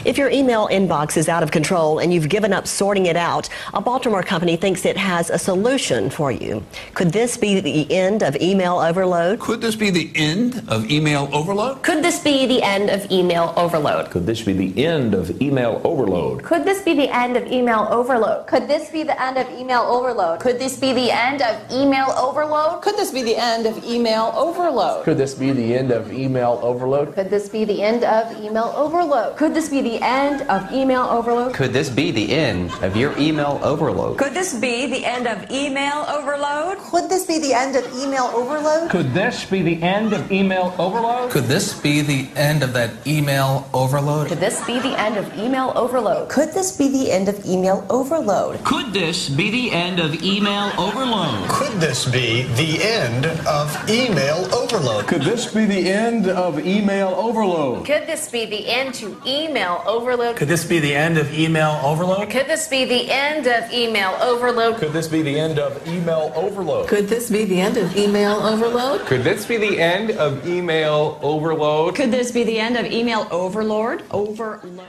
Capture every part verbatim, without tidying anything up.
If your email inbox is out of control and you've given up sorting it out, a Baltimore company thinks it has a solution for you. Could this be the end of email overload? Could this be the end of email overload? Could this be the end of email overload? Could this be the end of email overload? Could this be the end of email overload? Could this be the end of email overload? Could this be the end of email overload? Could this be the end of email overload? Could this be the end of email overload? Could this be the end of email overload? Could this be the end of email overload? Could this be the end of your email overload? Could this be the end of email overload? Could this be the end of email overload? Could this be the end of email overload? Could this be the end of that email overload? Could this be the end of email overload? Could this be the end of email overload? Could this be the end of email overload? Could this be the end of email overload? Could this be the end of email overload? Could this be the end to email overload? Could this be the end of email overload? Could this be the end of email overload? Could this be the end of email overload? Could this be the end of email overload? Could this be the end of email overload? Could this be the end of email overlord? Overload.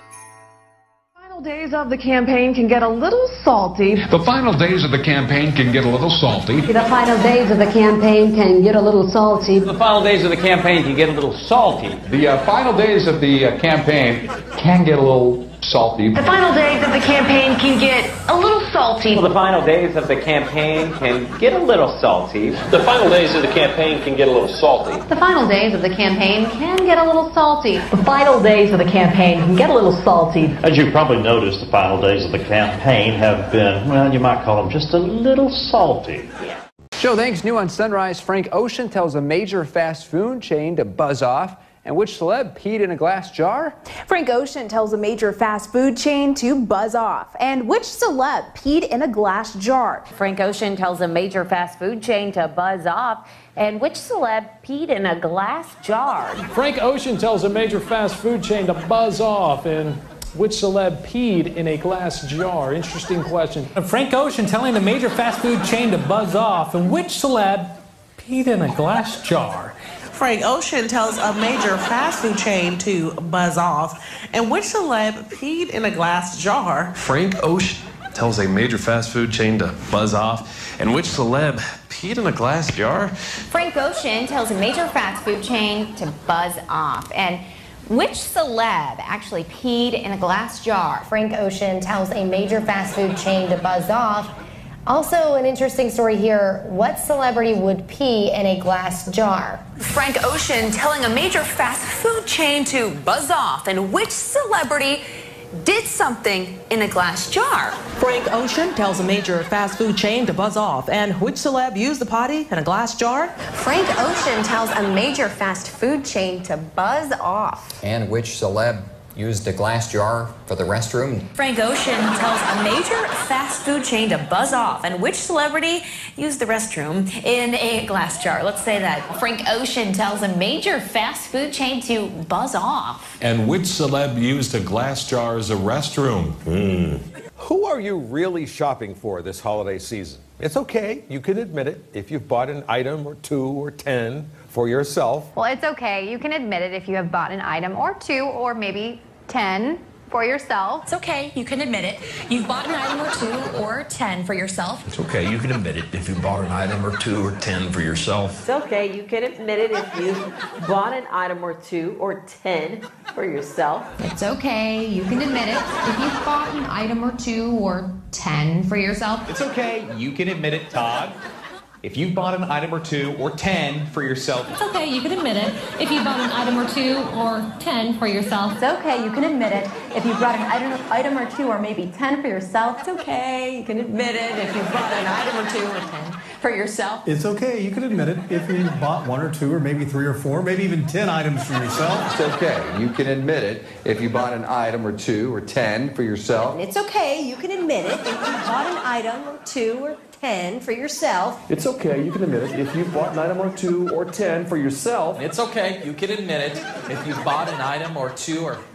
The final days of the campaign can get a little salty. The final days of the campaign can get a little salty. The final days of the campaign can get a little salty. The final days of the campaign can get a little salty. The uh, final days of the uh, campaign can get a little salty. The final days of the campaign can get a little salty. Well, the final days of the campaign can get a little salty. The final days of the campaign can get a little salty. The final days of the campaign can get a little salty. The final days of the campaign can get a little salty. As you probably noticed, the final days of the campaign have been, well, you might call them just a little salty. Joe, thanks. New on Sunrise, Frank Ocean tells a major fast food chain to buzz off. And which celeb peed in a glass jar? Frank Ocean tells a major fast food chain to buzz off. And which celeb peed in a glass jar? Frank Ocean tells a major fast food chain to buzz off. And which celeb peed in a glass jar? Frank Ocean tells a major fast food chain to buzz off. And which celeb peed in a glass jar? Interesting question. Frank Ocean telling a major fast food chain to buzz off. And which celeb peed in a glass jar? Frank Ocean tells a major fast food chain to buzz off. And which celeb peed in a glass jar? Frank Ocean tells a major fast food chain to buzz off. And which celeb peed in a glass jar? Frank Ocean tells a major fast food chain to buzz off. And which celeb actually peed in a glass jar? Frank Ocean tells a major fast food chain to buzz off. Also, an interesting story here. What celebrity would pee in a glass jar? Frank Ocean telling a major fast food chain to buzz off. And which celebrity did something in a glass jar? Frank Ocean tells a major fast food chain to buzz off. And which celeb used the potty in a glass jar? Frank Ocean tells a major fast food chain to buzz off. And which celeb used a glass jar for the restroom? Frank Ocean tells a major fast food chain to buzz off. And which celebrity used the restroom in a glass jar? Let's say that. Frank Ocean tells a major fast food chain to buzz off. And which celeb used a glass jar as a restroom? Mm. Who are you really shopping for this holiday season? It's okay, you can admit it, if you've bought an item or two or ten for yourself. Well, it's okay. You can admit it if you have bought an item or two or maybe ten for yourself. It's okay. You can admit it. You've bought an item or two or ten for yourself. It's okay, you can admit it if you bought an item or two or ten for yourself. It's okay, you can admit it if you bought an item or two or ten for yourself. It's okay. You can admit it if you've bought an item or two or ten for yourself. It's okay. You can admit it, Todd. If you've bought an item or two or ten for yourself. It's okay, you can admit it. If you bought an item or two or ten for yourself. It's okay, you can admit it. If you brought an item, item or two or maybe ten for yourself. It's okay. You can admit it if you bought an item or two or ten for yourself. It's okay, you can admit it if you bought one or two or maybe three or four, maybe even ten items for yourself. It's okay, you can admit it if you bought an item or two or ten for yourself. It's okay, you can admit it. If you bought an item or two or ten for yourself. It's okay, you can admit it, if you bought an item or two or ten for yourself. It's okay. You can admit it if you bought an item or two or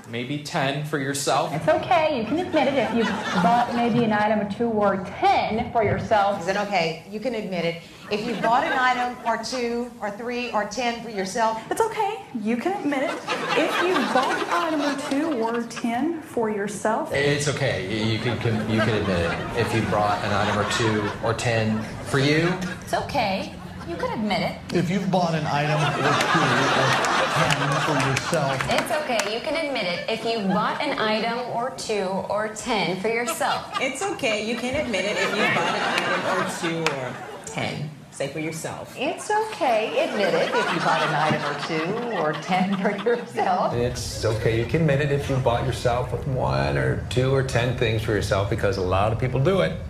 maybe ten for yourself. It's okay. You can admit it if you've bought maybe an item or two or ten for yourself. Is it okay? You can admit it. If you bought an item or two or three or ten for yourself, It's okay. You can admit it. If you bought an item or two or ten for yourself. It's okay. You can, can you can admit it. If you brought an item or two or ten for you. It's okay. You can admit it. If you've bought an item or two or ten for yourself. It's okay, you can admit it. If you bought an item or two or ten for yourself. It's okay, you can admit it if you bought an item or two or ten. Say for yourself. It's okay. Admit it if you bought an item or two or ten for yourself. It's okay. You can admit it if you bought yourself one or two or ten things for yourself, because a lot of people do it.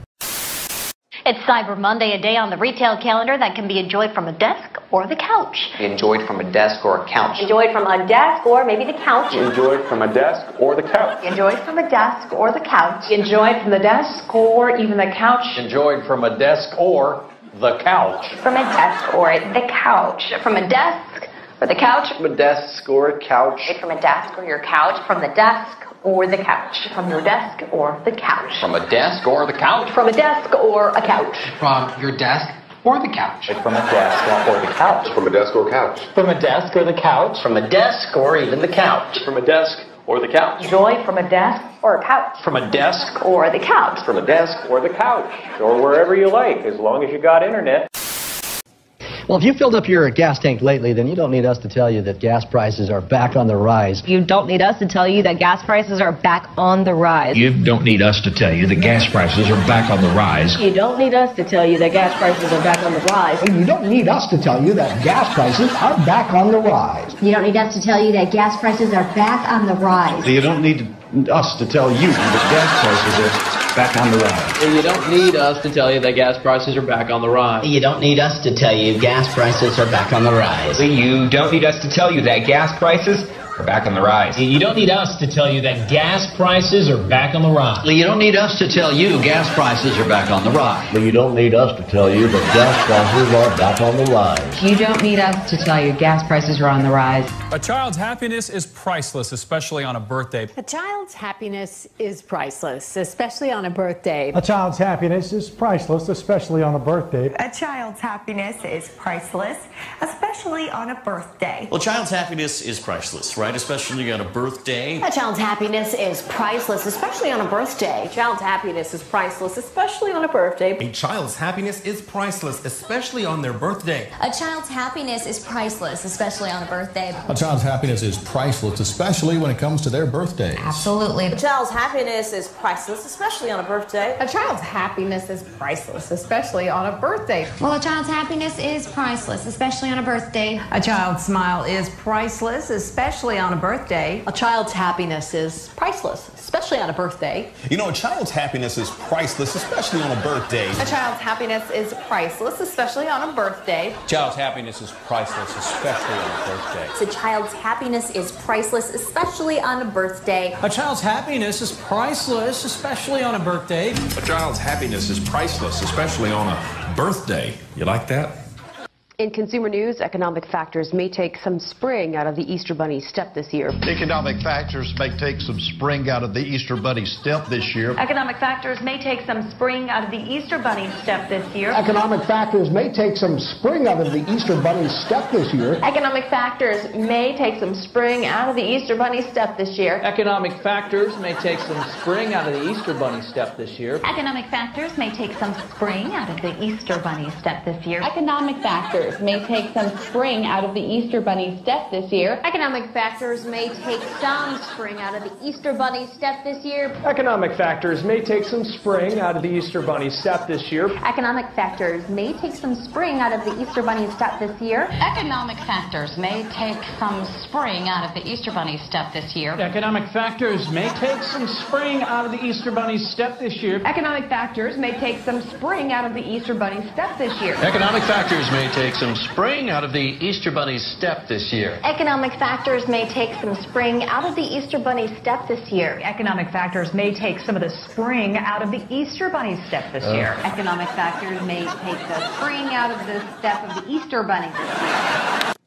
It's Cyber Monday, a day on the retail calendar that can be enjoyed from a desk or the couch. Enjoyed from a desk or a couch. Enjoyed from a desk or maybe the couch. Enjoyed from a desk or the couch. Enjoyed from a desk or the couch. Enjoyed from the desk or even the couch. Enjoyed from a desk or the couch. From a desk or the couch. From a desk or the couch. From a desk or a couch. From a desk or your couch. From the desk or the couch. From your desk or the couch. From a desk or the couch. From a desk or a couch. From your desk or the couch. From a desk or the couch. From a desk or couch. From a desk or the couch. From a desk or even the couch. From a desk or the couch. Enjoy from a desk or a couch. From a desk or the couch. From a desk or the couch. Or wherever you like, as long as you got internet. Well, if you filled up your gas tank lately, then you don't need us to tell you that gas prices are back on the rise. You don't need us to tell you that gas prices are back on the rise. You don't need us to tell you that gas prices are back on the rise. You don't need us to tell you that gas prices are back on the rise. You don't need us to tell you that gas prices are back on the rise. You don't need us to tell you that gas prices are back on the rise. You don't need us to tell you that gas prices are back on the rise. You don't need us to tell you that gas prices are back on the rise. You don't need us to tell you gas prices are back on the rise. You don't need us to tell you that gas prices are back on the rise. You don't need us to tell you that gas prices are back on the rise. You don't need us to tell you gas prices are back on the rise. You don't need us to tell you that gas prices are back on the rise. You don't need us to tell you gas prices are on the rise. A child's happiness is priceless, especially on a birthday. A child's happiness is priceless, especially on a birthday. A child's happiness is priceless, especially on a birthday. A child's happiness is priceless, especially on a birthday. Well, a child's happiness is priceless, right? Especially on a birthday. A child's happiness is priceless, especially on a birthday. A child's happiness is priceless, especially on a birthday. A child's happiness is priceless, especially on their birthday. A child's happiness is priceless, especially on a birthday. A child's happiness is priceless, especially when it comes to their birthdays. Absolutely. A child's happiness is priceless, especially on a birthday. A child's happiness is priceless, especially on a birthday. Well, a child's happiness is priceless, especially on a birthday. A child's smile is priceless, especially on a birthday. A child's happiness is priceless, especially on a birthday. You know, a child's happiness is priceless, especially on a birthday. A child's happiness is priceless, especially on a birthday. A child's happiness is priceless, especially on a birthday. A child's happiness is priceless, especially on a birthday. A child's happiness is priceless, especially on a birthday. A child's happiness is priceless, especially on a birthday. You like that? In consumer news, economic factors may take some spring out of the Easter Bunny step this year. Economic factors may take some spring out of the Easter Bunny step this year. Economic factors may take some spring out of the Easter Bunny step this year. Economic factors may take some spring out of the Easter Bunny step this year. Economic factors may take some spring out of the Easter Bunny step this year. Economic factors may take some spring out of the Easter Bunny step this year. Economic factors may take some spring out of the Easter Bunny step this year. Economic factors may take some spring out of the Easter Bunny step this year. Economic factors may take some spring out of the Easter Bunny step this year. Economic factors may take some spring out of the Easter Bunny step this year. Economic factors may take some spring out of the Easter Bunny step this year. Economic factors may take some spring out of the Easter Bunny step this year. Economic factors may take some spring out of the Easter Bunny step this year. Economic factors may take some spring out of the Easter Bunny step this year. Economic factors may take some spring out of the Easter Bunny step this year. Economic factors may take some spring out of the Easter Bunny step this year. Economic factors may take some of the spring out of the Easter Bunny step this Uh. year. Economic factors may take the spring out of the step of the Easter Bunny this year.